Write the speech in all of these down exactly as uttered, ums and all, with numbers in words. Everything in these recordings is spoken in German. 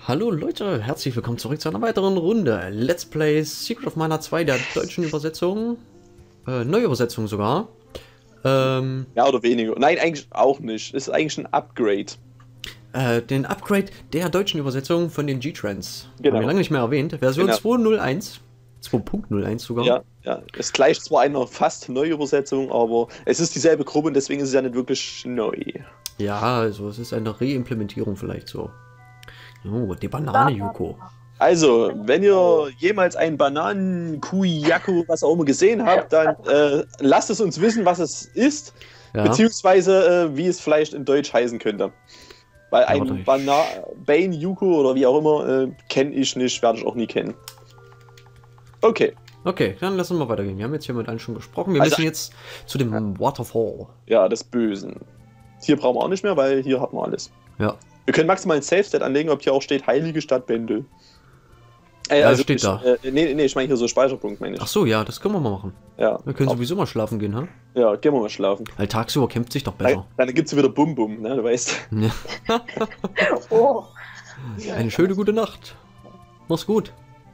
Hallo Leute, herzlich willkommen zurück zu einer weiteren Runde. Let's Play Secret of Mana zwei, der deutschen Übersetzung. Äh, Neuübersetzung sogar. Ähm, Mehr oder weniger. Nein, eigentlich auch nicht. Ist eigentlich ein Upgrade. äh, den Upgrade der deutschen Übersetzung von den G-Trends. Genau. Haben wir lange nicht mehr erwähnt. Version Genau. zwei null eins. zwei Punkt null eins sogar. Ja, ja. Es gleicht zwar einer fast Neuübersetzung, aber es ist dieselbe Gruppe und deswegen ist es ja nicht wirklich neu. Ja, also es ist eine Reimplementierung vielleicht so. Oh, die Banane Yuko. Also, wenn ihr jemals einen Bananen-Kuyaku, was auch immer gesehen habt, dann äh, lasst es uns wissen, was es ist, Ja. beziehungsweise äh, wie es vielleicht in Deutsch heißen könnte. Weil Ja, warte, ein ich- Bana Bane Yuko oder wie auch immer, äh, kenne ich nicht, werde ich auch nie kennen. Okay, Okay, dann lassen wir weitergehen. Wir haben jetzt hier mit allen schon gesprochen. Wir Also- müssen jetzt zu dem Waterfall. ja, des Bösen. Hier brauchen wir auch nicht mehr, weil hier hat man alles. Ja. Wir können maximal ein Safe-Stat anlegen, ob hier auch steht Heilige Stadt Bendel. Äh, Ja, steht ich, da. Äh, nee, nee, ich meine hier so Speicherpunkt, meine ich. Ach so, ja, das können wir mal machen. Ja, Wir können Ab- sowieso mal schlafen gehen, ha? ja, gehen wir mal schlafen. Weil tagsüber kämpft sich doch Dann, besser. dann gibt es wieder Bum-Bum, ne, du weißt. Ja. Oh, Eine schöne gute Nacht. Mach's gut.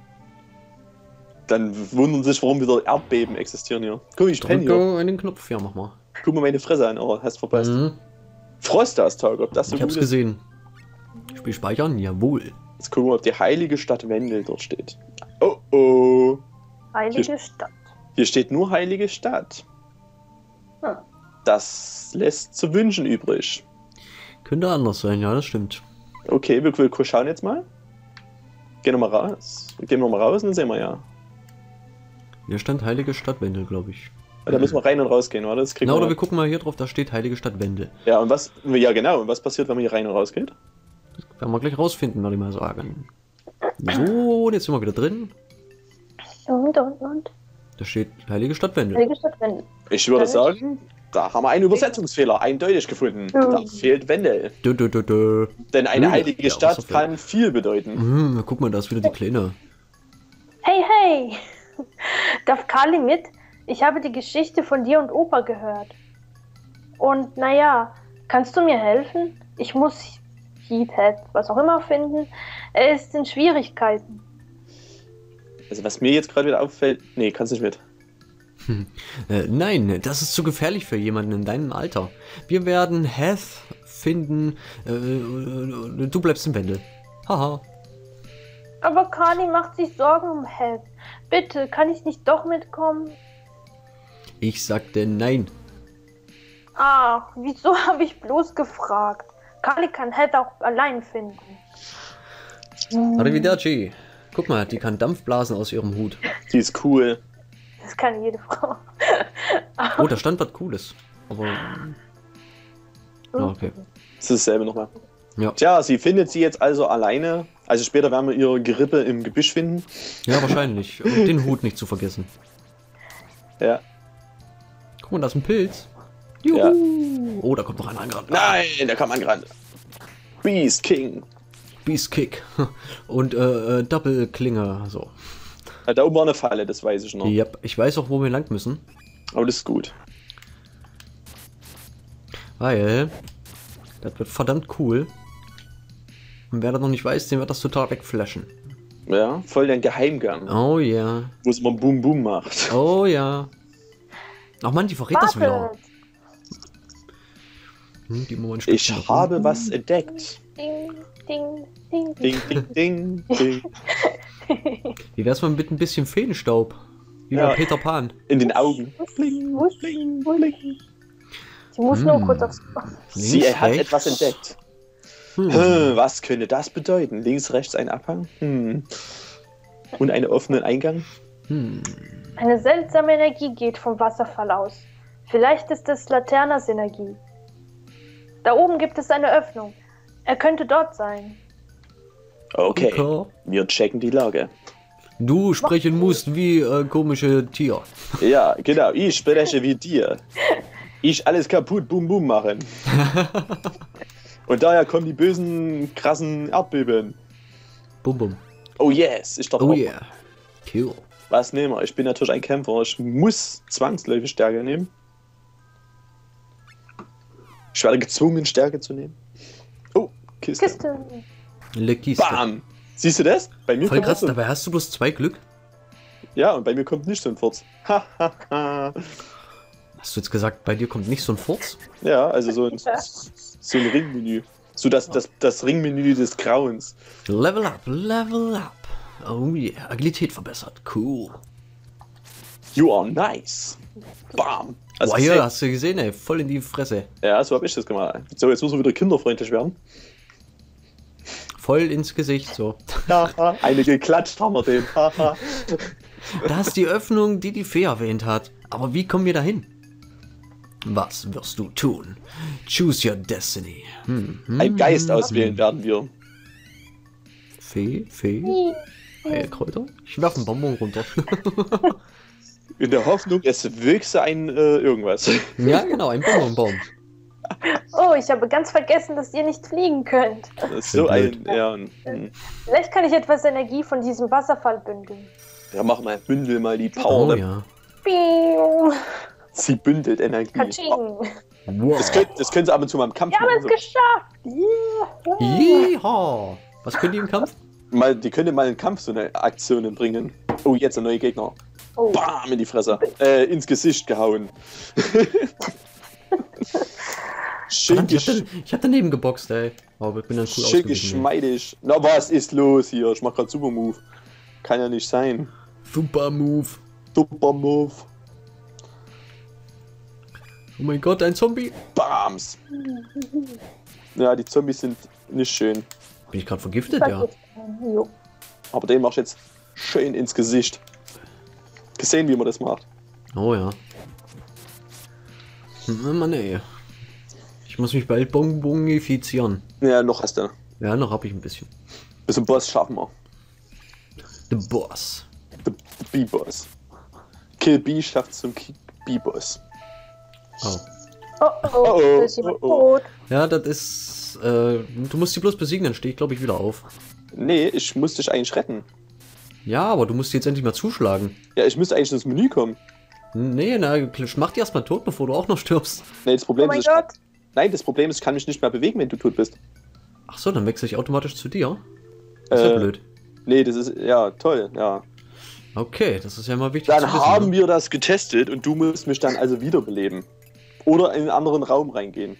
Dann wundern sich, warum wieder Erdbeben existieren hier. Guck, ich penne hier. Drücke in den Knopf, ja, mach mal. Guck mal meine Fresse an, oh, hast verpasst. Mhm. Frostastag, ob das so Ich hab's gut ist. gesehen. Spiel speichern? Jawohl. Jetzt gucken wir, ob die Heilige Stadt Wendel dort steht. Oh oh. heilige Stadt. Hier steht nur Heilige Stadt. Hm. Das lässt zu wünschen übrig. Könnte anders sein, ja, das stimmt. Okay, wir, wir schauen jetzt mal. Gehen wir mal raus. Gehen wir mal raus und dann sehen wir ja. Hier stand Heilige Stadt Wendel, glaube ich. Da müssen wir rein und rausgehen, oder? Das kriegen Na, oder wir. wir gucken mal hier drauf, da steht Heilige Stadt Wendel. Ja, und was. Ja, genau. Und was passiert, wenn man hier rein und rausgeht? Das werden wir gleich rausfinden, würde ich mal sagen. So, und jetzt sind wir wieder drin. Und, und, und. Da steht Heilige Stadt Wendel. Heilige Stadt Wendel. Ich würde Dann- sagen, da haben wir einen Übersetzungsfehler eindeutig gefunden. Ja. Da fehlt Wendel. Dö, dö, dö, dö. Denn eine Ja, heilige ja, Stadt Wasserfall. kann viel bedeuten. Hm, guck mal, da ist wieder die Kleine. Hey, hey! Darf Kali mit? Ich habe die Geschichte von dir und Opa gehört. Und naja, kannst du mir helfen? Ich muss Heathead, was auch immer, finden. Er ist in Schwierigkeiten. Also, was mir jetzt gerade wieder auffällt. Nee, kannst nicht mit. Äh, nein, das ist zu gefährlich für jemanden in deinem Alter. Wir werden Heath finden. Äh, äh, du bleibst im Wendel. Haha. Aber Kali macht sich Sorgen um Heath. Bitte, kann ich nicht doch mitkommen? Ich sagte nein. Ach, wieso habe ich bloß gefragt? Kali kann Heath auch allein finden. Arrivederci. Guck mal, die kann Dampf blasen aus ihrem Hut. Die ist cool. Das kann jede Frau. Oh, da stand was Cooles. Aber. Ja, okay. Das ist dasselbe nochmal. Ja. Tja, sie findet sie jetzt also alleine. Also später werden wir ihr Gerippe im Gebüsch finden. Ja, wahrscheinlich. Und den Hut nicht zu vergessen. Ja. Guck mal, da ist ein Pilz. Juhu. Ja. Oh, da kommt noch einer angerannt. Nein, da kann man gerade. Beast King. Beast Kick. Und äh, äh, Double Klinge. So. Ja, da oben war eine Falle, das weiß ich noch. Yep. Ich weiß auch, wo wir lang müssen. Aber das ist gut. Weil. Das wird verdammt cool. Und wer das noch nicht weiß, den wird das total wegflashen. Ja, voll der Geheimgang, Oh ja. wo es mal Boom Boom macht. Oh ja. Ach man, die verrät das wieder. Wartet! Hm, die Moment Ich habe was entdeckt. Ding, ding, ding, Ding, ding, ding, ding. Wie wär's mal mit ein bisschen Feenstaub? Wie Ja. bei Peter Pan. In den Augen. Wusch, wusch. Sie muss nur Hm. kurz aufs. Sie Links, hat rechts. etwas entdeckt. Hm. Hm, was könnte das bedeuten? Links, rechts ein Abhang? Hm. Und einen offenen Eingang? Hm. Eine seltsame Energie geht vom Wasserfall aus. Vielleicht ist es Laternas Energie. Da oben gibt es eine Öffnung. Er könnte dort sein. Okay, Okay. wir checken die Lage. Du sprechen musst wie äh, komische Tier. Ja, genau, ich spreche wie dir. Ich alles kaputt, boom, boom machen. Und daher kommen die bösen, krassen Erdbeben. Bum bum. Oh yes, ich darf Oh auch. yeah. Kill. Was nehmen wir? Ich bin natürlich ein Kämpfer. Ich muss zwangsläufig Stärke nehmen. Ich werde gezwungen, Stärke zu nehmen. Oh, Kiste. Kiste. Leg die Step. Bam! Siehst du das? Bei mir Voll kommt krass, so, dabei hast du bloß zwei Glück. ja, und bei mir kommt nicht so ein Furz. Ha, ha, ha. Hast du jetzt gesagt, bei dir kommt nicht so ein Furz? Ja, also so ein, so ein Ringmenü. So das, das, das Ringmenü des Grauens. Level up, level up. Oh yeah, Agilität verbessert. Cool. You are nice. Bam. Also Boah, gesehen? hier, hast du gesehen, ey, voll in die Fresse. Ja, so habe ich das gemacht. So, jetzt müssen wir wieder kinderfreundlich werden. Voll ins Gesicht, so. Haha, eine geklatscht haben wir den. Haha. Da ist die Öffnung, die die Fee erwähnt hat. Aber wie kommen wir dahin? Was wirst du tun? Choose your destiny. Hm, hm, Ein Geist hm, auswählen hm. werden wir. Fee, Fee, Heilkräuter? Ich werfe einen Bonbon runter. In der Hoffnung, es wüchse ein äh, irgendwas. Ja, genau, ein Bonbonbaum. Oh, ich habe ganz vergessen, dass ihr nicht fliegen könnt. Das ist so ein. Ja, ein- hm. Vielleicht kann ich etwas Energie von diesem Wasserfall bündeln. ja, mach mal, bündel mal die Power. Oh ja. Piu. Sie bündelt Energie. Katsching. Wow. Das können, das können sie ab und zu mal im Kampf Wir haben es machen. geschafft. Yeah. Yeehaw. Was können die im Kampf? Mal, die können mal im Kampf so eine Aktionen bringen. Oh, jetzt ein neuer Gegner. Oh. Bam, in die Fresse. Äh, ins Gesicht gehauen. Schön, Verdammt, ich, gesch hab da, ich hab daneben geboxt, ey. Aber ich bin dann cool schön ausgewichen. geschmeidig. Na, was ist los hier? Ich mach grad Super Move. Kann ja nicht sein. Super Move. Super Move. Oh mein Gott, ein Zombie. Bams. Ja, die Zombies sind nicht schön. Bin ich gerade vergiftet, ja. Jo. Aber den mach ich jetzt schön ins Gesicht. Gesehen, wie man das macht. Oh ja. Hm, Mann, ey. Ich muss mich bald bonbonifizieren. Ja, noch hast du. Ja, noch hab ich ein bisschen. Bis zum Boss schaffen wir. The Boss. The B-Boss. Kill B schafft zum B-Boss. Oh. Oh, oh, Oh, oh, da ist jemand oh, oh. tot. Ja, das ist. Äh, du musst sie bloß besiegen, dann stehe ich, glaube ich, wieder auf. Nee, ich muss dich eigentlich retten. Ja, aber du musst jetzt endlich mal zuschlagen. Ja, ich müsste eigentlich ins Menü kommen. Nee, na, mach die erstmal tot, bevor du auch noch stirbst. Nee, das Oh Problem mein ist, ich Gott. nein, das Problem ist, ich kann mich nicht mehr bewegen, wenn du tot bist. Ach so, dann wechsle ich automatisch zu dir. Das ist ja Äh, blöd. Nee, das ist, ja, toll, ja. Okay, das ist ja mal wichtig Dann zu wissen. haben ne? wir das getestet und du musst mich dann also wiederbeleben. Oder in einen anderen Raum reingehen.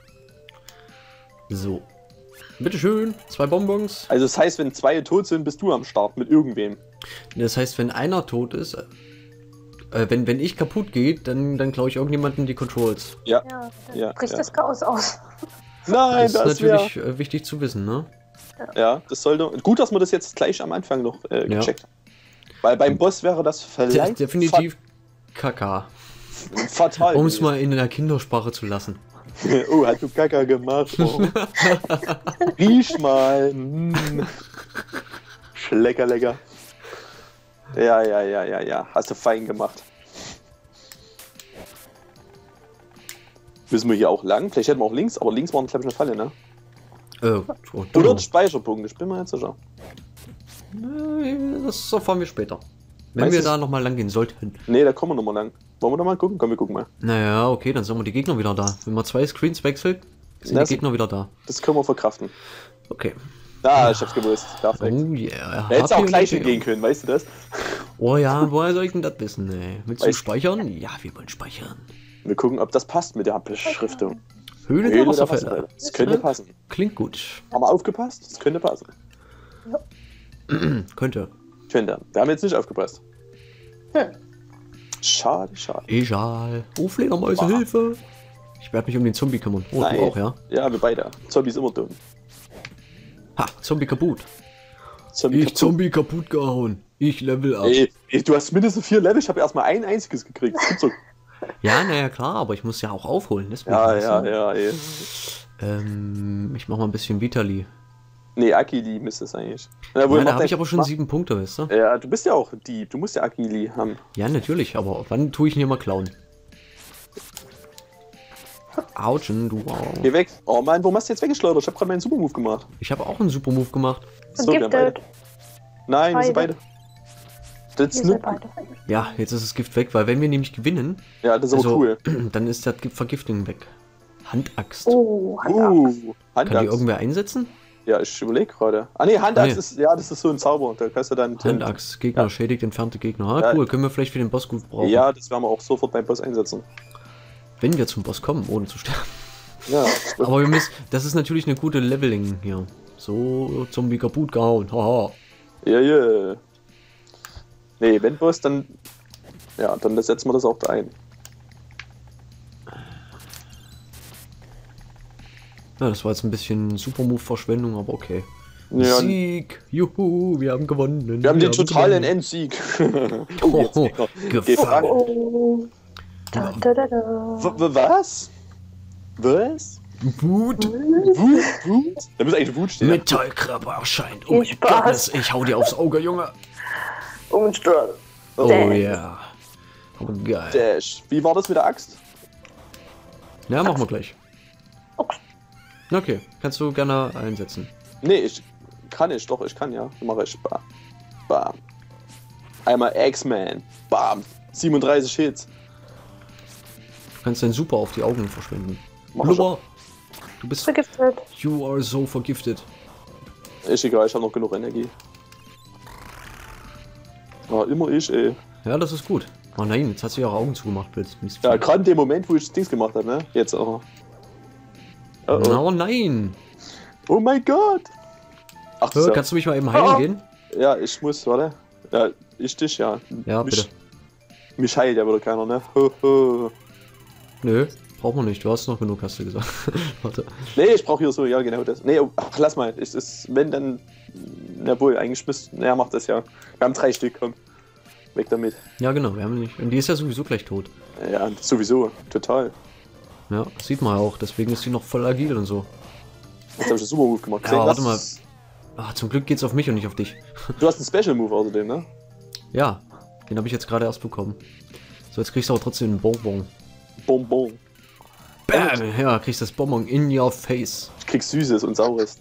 So. Bitteschön, zwei Bonbons. Also das heißt, wenn zwei tot sind, bist du am Start mit irgendwem. Das heißt, wenn einer tot ist, äh, wenn, wenn ich kaputt gehe, dann, dann klaue ich irgendjemanden die Controls. Ja. Ja, dann Ja, bricht ja. das Chaos aus. Nein, Das ist das wäre... natürlich äh, wichtig zu wissen, ne? Ja, das sollte... Gut, dass wir das jetzt gleich am Anfang noch äh, Ja. gecheckt haben. Weil beim Boss wäre das De vielleicht definitiv Kaka. fa fatal. Um es gewesen. mal in der Kindersprache zu lassen. Oh, hast du Kaka gemacht? Oh. Riech mal. Mm. Lecker, lecker. Ja, ja, ja, ja, ja. Hast du fein gemacht. Müssen wir hier auch lang? Vielleicht hätten wir auch links, aber links waren, glaube ich, eine Falle, ne? Äh, oh, Oder ein Speicherpunkt, ich bin mir jetzt sicher. Äh, Das erfahren wir später. Wenn Meinst wir du- da nochmal lang gehen sollten. Nee, da kommen wir nochmal lang. Wollen wir nochmal gucken? Komm, wir gucken mal. Naja, okay, dann sind wir die Gegner wieder da. Wenn man zwei Screens wechselt, sind Das- die Gegner wieder da. Das können wir verkraften. Okay. Ah, ich hab's gewusst. Perfekt. Oh yeah. Da hättest du H P auch gleich und L P. hingehen können, weißt du das? Oh ja, woher soll ich denn das wissen, ey? Willst du Weißt- speichern? Ja, wir wollen speichern. Wir gucken, ob das passt mit der Beschriftung. Höhle der Höhle der Wasserfälle. Wasserfälle. Das könnte Ja. passen. Klingt gut. Haben wir aufgepasst? Das könnte passen. Könnte. Könnte. Wir haben jetzt nicht aufgepasst. Hm. Schade, schade. Egal. Oh, Fledermäuse, Wow. Hilfe! Ich werde mich um den Zombie kümmern. Oh, Nein. du auch, ja? Ja, wir beide. Zombie ist immer dumm. Ha, Zombie kaputt. Zombie Ich kaputt. Zombie kaputt gehauen. Ich level up. Ey, ey, du hast mindestens vier Level. Ich habe erstmal ein einziges gekriegt. Das gibt's doch. Ja, naja, klar, aber ich muss ja auch aufholen. Deswegen Ja, weißt ja, du? ja, ey. Ähm, ich mach mal ein bisschen Vitali. Nee, Akili müsste es eigentlich. Ja, Ja, wohl, da mach habe dein- ich aber schon mach- sieben Punkte, weißt du? Ja, du bist ja auch Dieb. Du musst ja Akili haben. Ja, natürlich, aber wann tue ich ihn hier mal klauen? Autschen, du wow. Geh weg. Oh Mann, warum hast du jetzt weggeschleudert? Ich habe gerade meinen Supermove gemacht. Ich habe auch einen Super Move gemacht. So, wir haben beide. Vergiftet. Nein, wir sind Beide. beide. Das Wir ist sind nur, beide. Ja, jetzt ist das Gift weg, weil wenn wir nämlich gewinnen, ja, das ist aber also, cool. dann ist das Gift- Vergiftung weg. Handaxt. Oh, Hand ab. Uh, Kann die Handaxt. irgendwer einsetzen? Ja, ich überlege gerade. Ah ne, Handachs Ah, ja. ist, ja, das ist so ein Zauber. Da kannst du dann... Handachs, Gegner, Ja. schädigt entfernte Gegner. Ah, Ja. cool, können wir vielleicht für den Boss gut brauchen. Ja, das werden wir auch sofort beim Boss einsetzen. Wenn wir zum Boss kommen, ohne zu sterben. Ja. Aber wir müssen, das ist natürlich eine gute Leveling hier. So, Zombie kaputt gehauen, haha. Ja, ja. Nee, wenn Boss, dann... Ja, dann setzen wir das auch da ein. Ja, das war jetzt ein bisschen Supermove-Verschwendung, aber okay. Ja, Sieg! Juhu, wir haben gewonnen. wir haben den totalen gewonnen. Endsieg. Oh, jetzt oh, geht er. gefangen. Gefangen. Oh. Da, da, da, da. W- w- Was? Was? Wut! Wut? Wut? Da muss eigentlich Wut stehen. Metallkrabbe erscheint. Oh Viel mein Spaß. Gott, ich hau dir aufs Auge, Junge. Umstürzen. Oh Dang. yeah. Oh, geil. Dash. Wie war das mit der Axt? Ja, machen wir gleich. Okay. Okay, kannst du gerne einsetzen. Nee, ich kann ich, doch, ich kann ja. Mache ich. Bam. Bam. Einmal X-Man. Bam. siebenunddreißig Hits. Du kannst dein Super auf die Augen verschwenden. Mach ich Blubber, du bist... Vergiftet. You are so vergiftet. Ist egal, ich habe noch genug Energie. Ja, immer ich, ey. Ja, das ist gut. Oh nein, jetzt hast du ihre Augen zugemacht, Blitz. Mist. Ja, gerade in dem Moment, wo ich das Dings gemacht habe, ne? Jetzt aber. Oh, oh. Oh nein! Oh mein Gott! Ach, Hör, so. kannst du mich mal eben heilen Oh. gehen? Ja, ich muss, warte. Ja, ich dich, ja. Ja, mich, bitte. Mich heilt ja wieder keiner, ne? Ho, ho. Nö, braucht man nicht. Du hast noch genug, hast du gesagt. Warte. Nee, ich brauche hier so, ja, genau das. Nee, oh, ach, lass mal. Ich, ist, wenn dann. Na wohl, eigentlich müsst. Naja, macht das ja. Wir haben drei Stück, komm. Weg damit. Ja, genau, wir haben nicht. Und die ist ja sowieso gleich tot. Ja, sowieso. Total. Ja, das sieht man ja auch. Deswegen ist sie noch voll agil und so. Jetzt habe ich einen Super Move gemacht. Ja, Gesehen, warte was- Ah, zum Glück geht's auf mich und nicht auf dich. Du hast einen Special Move außerdem, ne? Ja, den habe ich jetzt gerade erst bekommen. So, jetzt kriegst du aber trotzdem einen Bonbon. Bonbon. Bam! Ja, kriegst das Bonbon in your face. Ich krieg Süßes und Saures.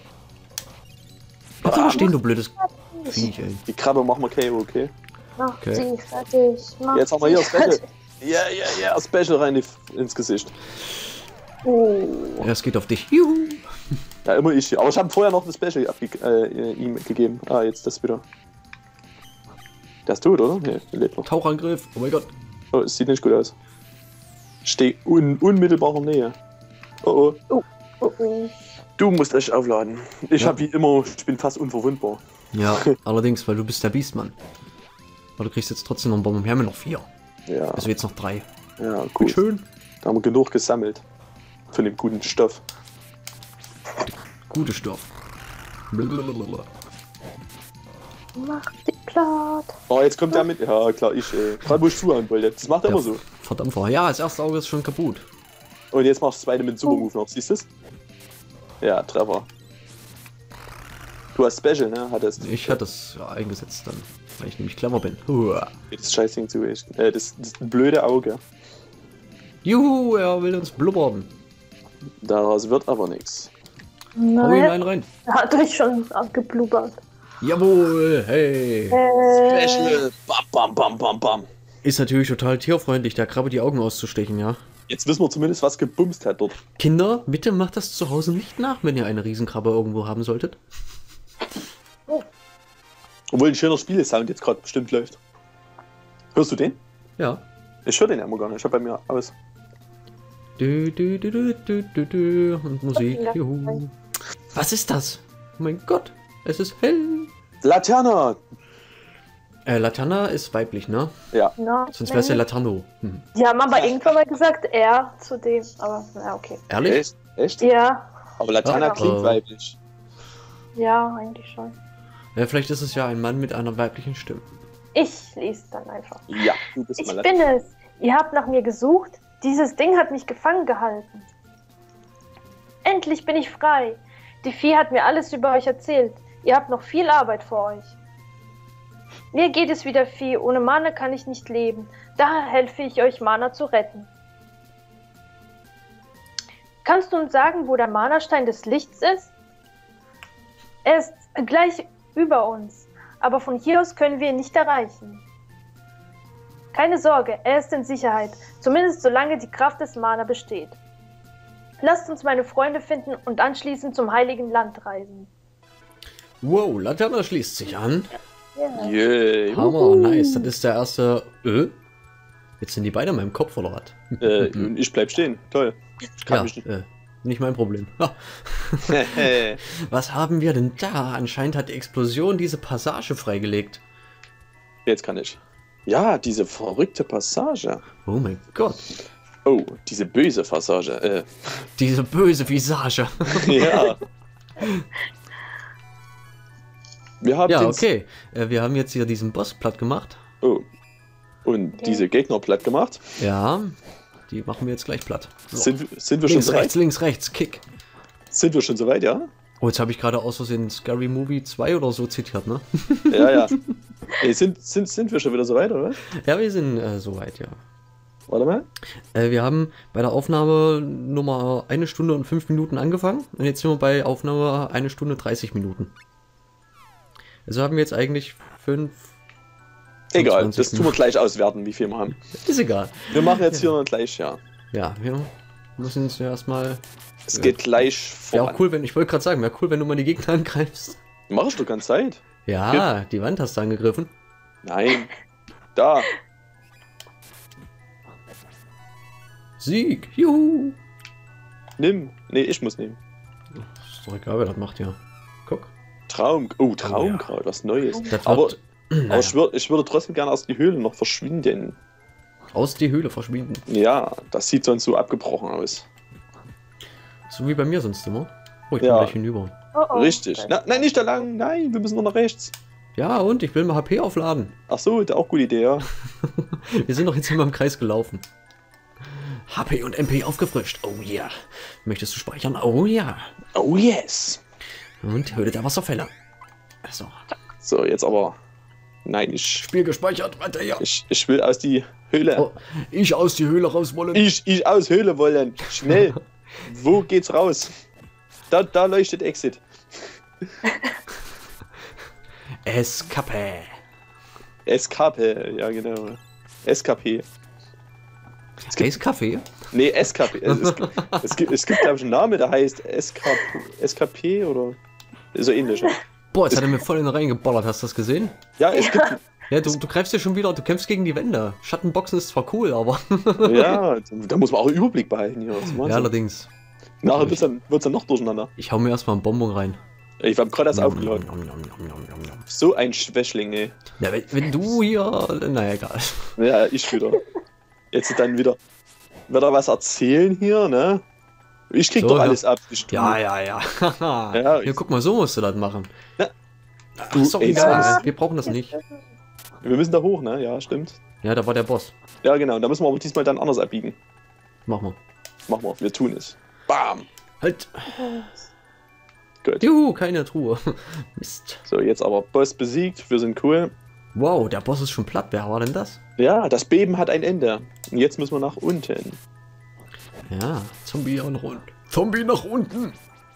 Bleib doch mal stehen, du blödes Viech, ey. Die Krabbe machen wir K O, okay? Mach Okay. sie fertig. Mach Jetzt haben wir sie hier Special. fertig. Ja, ja, ja, Special rein in- ins Gesicht. Oh. Ja, es geht auf dich. Juhu! Ja, immer ich. Aber ich habe vorher noch eine Special abge äh, ihm gegeben. Ah, jetzt das wieder. Der ist tot, oder? Nee, der lebt noch. Tauchangriff. Oh mein Gott. Oh, es sieht nicht gut aus. Steh un unmittelbarer Nähe. Oh, oh. Oh, oh, oh. Du musst echt aufladen. Ich Ja. habe wie immer, ich bin fast unverwundbar. Ja, allerdings, weil du bist der Beastmann. Aber du kriegst jetzt trotzdem noch einen Bonbon. Wir haben ja noch vier. Ja, Also jetzt noch drei. ja, Gut. gut. Schön. Da haben wir genug gesammelt. Von dem guten Stoff. Gute Stoff. Blablabla. Mach sie platt. Oh, jetzt kommt der mit. Ja, klar, ich, ey. Gerade wo ich zuhauen wollte. Das macht er Ja, immer so. verdammt. Ja, das erste Auge ist schon kaputt. Und jetzt machst du das zweite mit Super Move noch. Siehst du es? Ja, Treffer. Du hast Special, ne? Hattest. Ich hatte es ja eingesetzt dann, weil ich nämlich clever bin. Huah. Das Scheißding zu ich. Äh, das, das blöde Auge. Juhu, er will uns blubbern. Daraus wird aber nichts. Hau ihn Nein, einen rein. er hat euch schon abgeblubbert. Jawohl, hey. Äh, Special. Bam, bam, bam, bam, bam. Ist natürlich total tierfreundlich, der Krabbe die Augen auszustechen, ja. Jetzt wissen wir zumindest, was gebumst hat dort. Kinder, bitte macht das zu Hause nicht nach, wenn ihr eine Riesenkrabbe irgendwo haben solltet. Obwohl ein schöner Spielesound jetzt gerade bestimmt läuft. Hörst du den? Ja. Ich höre den ja immer gar nicht. Ich hab bei mir aus. Du, du, du, du, du, du, du. Und Musik. Juhu. Was ist das? Oh mein Gott, es ist hell. Laterna! Äh, Latana ist weiblich, ne? Ja. na, Sonst wäre es ja Latano. Hm. Die haben aber irgendwann mal gesagt, er zu dem. Aber, ja, okay. Ehrlich? Echt? Echt? Ja, Aber Laterna Ja. klingt Äh. weiblich. ja, eigentlich schon. Ja, vielleicht ist es ja ein Mann mit einer weiblichen Stimme. Ich lese dann einfach. Ja, du bist Ich mal bin es. Ihr habt nach mir gesucht. Dieses Ding hat mich gefangen gehalten. Endlich bin ich frei. Die Vieh hat mir alles über euch erzählt. Ihr habt noch viel Arbeit vor euch. Mir geht es wie der Vieh. Ohne Mana kann ich nicht leben. Daher helfe ich euch, Mana zu retten. Kannst du uns sagen, wo der Mana-Stein des Lichts ist? Er ist gleich über uns. Aber von hier aus können wir ihn nicht erreichen. Keine Sorge, er ist in Sicherheit, zumindest solange die Kraft des Mana besteht. Lasst uns meine Freunde finden und anschließend zum Heiligen Land reisen. Wow, Laterne schließt sich an. Ja. Yeah. Hammer, nice. Das ist der erste... Äh? Jetzt sind die beide in meinem Kopf, oder was? Äh, und ich bleib stehen. Toll. Ich kann Ja, mich nicht. äh, nicht mein Problem. Ha. Was haben wir denn da? Anscheinend hat die Explosion diese Passage freigelegt. Jetzt kann ich. Ja, diese verrückte Passage. Oh mein Gott. Oh, diese böse Passage. Äh, Diese böse Visage. ja. Wir haben Ja, den- okay. Äh, wir haben jetzt hier diesen Boss platt gemacht. Oh. Und Okay. diese Gegner platt gemacht. Ja, die machen wir jetzt gleich platt. So. Sind, sind wir schon Links, so weit? rechts, links, rechts, Kick. Sind wir schon so weit, ja? Oh, jetzt habe ich gerade aus Versehen Scary Movie zwei oder so zitiert, ne? Ja, ja. Ey, sind, sind, sind wir schon wieder so weit, oder was? Ja, wir sind äh, soweit, ja. Warte mal. Äh, wir haben bei der Aufnahme Nummer eine Stunde und fünf Minuten angefangen und jetzt sind wir bei Aufnahme eine Stunde dreißig Minuten. Also haben wir jetzt eigentlich fünf. Egal, fünfundzwanzig das tun wir Minuten. gleich auswerten, wie viel wir haben. Ist egal. Wir machen jetzt hier gleich, ja. Ja, wir müssen uns ja erstmal. Es Ja. geht gleich Wäre voran. auch cool, wenn, ich wollte gerade sagen, wäre cool, wenn du mal die Gegner angreifst. Machst du ganz Zeit? Ja, die Wand hast du angegriffen. Nein. Da. Sieg, juhu. Nimm. Nee, ich muss nehmen. Ist doch egal, wer das macht, ja. Guck. Traum. Oh, Traumkraut, was Neues. Das Aber, wird, aber naja, ich, würd, ich würde trotzdem gerne aus die Höhle noch verschwinden. aus die Höhle verschwinden. Ja, das sieht sonst so abgebrochen aus. So wie bei mir sonst immer. Oh, ich bin Ja. gleich hinüber. Oh, oh. Richtig. Na, nein, nicht da lang. Nein, wir müssen noch nach rechts. Ja, und ich will mal H P aufladen. Ach so, da auch gute Idee, ja. Wir sind doch jetzt immer im Kreis gelaufen. H P und M P aufgefrischt. Oh ja. Möchtest du speichern? Oh ja. Oh yes. Und Höhle der Wasserfälle. Also, So, jetzt aber. Nein, ich, Spiel gespeichert. Weiter ja. ich, ich will aus die Höhle. Oh, ich aus die Höhle raus wollen. Ich, ich aus Höhle wollen. Schnell. Wo geht's raus? Da, da leuchtet Exit. Escape. S K P, ja genau. S K P. Space Café? Nee, S K P. Es, es, es gibt, es gibt glaube ich, einen Namen, der heißt S K P, S K P oder so ähnlich. Ja, Boah, jetzt hat er mir voll in den Rhein geballert. Hast du das gesehen? ja es gibt. Ja, du, du greifst ja schon wieder, du kämpfst gegen die Wände. Schattenboxen ist zwar cool, aber... Ja, da muss man auch einen Überblick behalten hier. Das ist ja, Wahnsinn. allerdings. Nachher wird es dann, wird's dann noch durcheinander. Ich hau mir erstmal einen Bonbon rein. Ich habe gerade das Nom, aufgeladen. nom, nom, nom, nom, nom, nom, nom. So ein Schwächling, ey. Ja, wenn, wenn du hier... Naja, egal. Ja, ich wieder. Jetzt dann wieder. Wird er was erzählen hier, ne? Ich krieg So, doch ja. alles ab. Ich tu. Ja, ja, ja. Ja, ja, ich- guck mal, so musst du das machen. Ja. Ach, Du, sorry, ey, sorry, was? wir brauchen das nicht. Wir müssen da hoch, ne? Ja, stimmt. Ja, da war der Boss. Ja, genau. Da müssen wir aber diesmal dann anders abbiegen. Mach mal. Machen wir. Wir tun es. Bam. Halt. Gut. Juhu, keine Truhe. Mist. So, jetzt aber Boss besiegt. Wir sind cool. Wow, der Boss ist schon platt. Wer war denn das? Ja, das Beben hat ein Ende. Und jetzt müssen wir nach unten. Ja, Zombie nach unten. Zombie nach unten.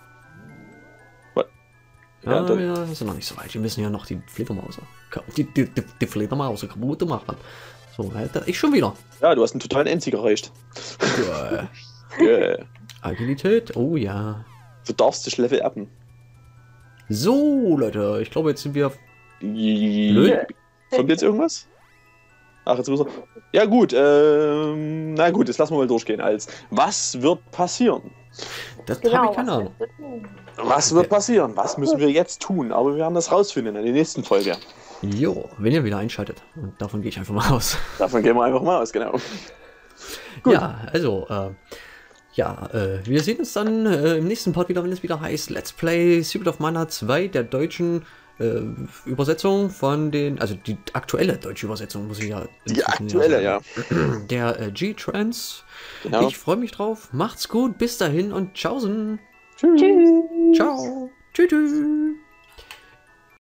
Ja, Ja, dann, wir sind noch nicht so weit. Wir müssen ja noch die Fledermaus, die, die, die, die Fledermaus kaputt machen. So, Alter, ich schon wieder. ja, du hast einen totalen Endzieg erreicht. Ja. Yeah. Agilität, oh ja. Du darfst dich Level upen. So, Leute, ich glaube, jetzt sind wir... Blöd. Kommt jetzt irgendwas? Ach, jetzt muss er. Ja, gut. Ähm, na gut, jetzt lassen wir mal durchgehen. Als was wird passieren? Das Genau. habe ich keine was Ahnung. willst du tun? Was wird passieren? Was müssen wir jetzt tun? Aber wir werden das rausfinden in der nächsten Folge. Jo, wenn ihr wieder einschaltet. Und davon gehe ich einfach mal aus. Davon gehen wir einfach mal aus, genau. Gut. Ja, also, äh, ja, äh, wir sehen uns dann äh, im nächsten Part wieder, wenn es wieder heißt Let's Play Secret of Mana zwei, der deutschen äh, Übersetzung von den, also die aktuelle deutsche Übersetzung, muss ich ja. Die inzwischen aktuelle, ja. sagen. Der äh, G-Trans. Genau. Ich freue mich drauf. Macht's gut, bis dahin und tschaußen. Tschüss. Tschüss. Ciao. Tschüss. tschüss.